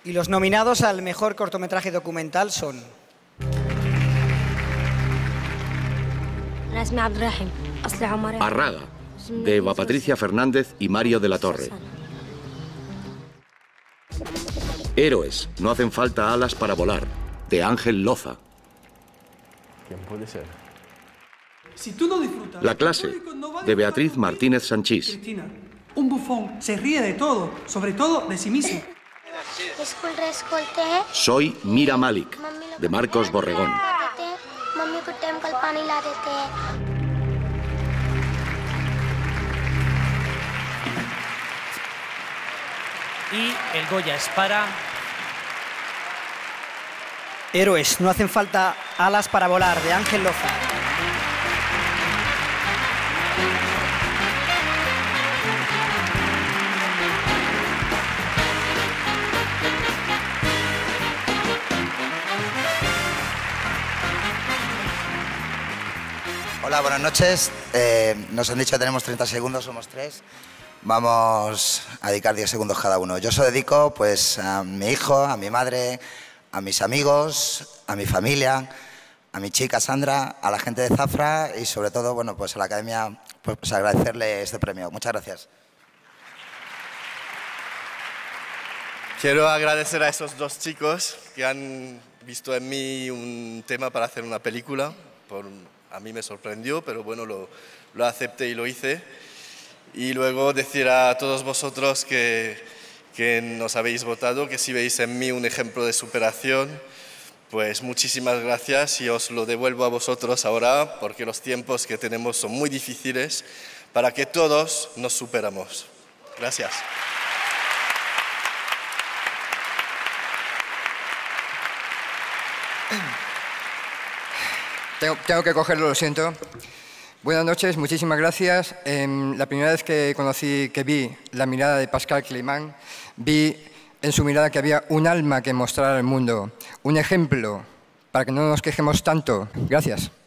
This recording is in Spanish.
Y los nominados al mejor cortometraje documental son... Arraga, de Eva Patricia Fernández y Mario de la Torre. Héroes, no hacen falta alas para volar, de Ángel Loza. ¿Quién puede ser? Si tú no disfrutas, La clase, de Beatriz Martínez Sanchís. Cristina, un bufón se ríe de todo, sobre todo de sí mismo. Soy Mira Malik, de Marcos Borregón. Y el Goya es para... Héroes, no hacen falta alas para volar, de Ángel Loza. Hola, buenas noches. Nos han dicho que tenemos 30 segundos, somos 3. Vamos a dedicar 10 segundos cada uno. Yo se lo dedico pues, a mi hijo, a mi madre, a mis amigos, a mi familia, a mi chica Sandra, a la gente de Zafra y sobre todo bueno, pues a la Academia pues agradecerle este premio. Muchas gracias. Quiero agradecer a esos dos chicos que han visto en mí un tema para hacer una película. A mí me sorprendió, pero bueno, lo acepté y lo hice. Y luego decir a todos vosotros que nos habéis votado, que si veis en mí un ejemplo de superación, pues muchísimas gracias y os lo devuelvo a vosotros ahora, porque los tiempos que tenemos son muy difíciles para que todos nos superamos. Gracias. Tengo que cogerlo, lo siento. Buenas noches, muchísimas gracias. La primera vez que vi la mirada de Pascal Clément, vi en su mirada que había un alma que mostrar al mundo, un ejemplo para que no nos quejemos tanto. Gracias.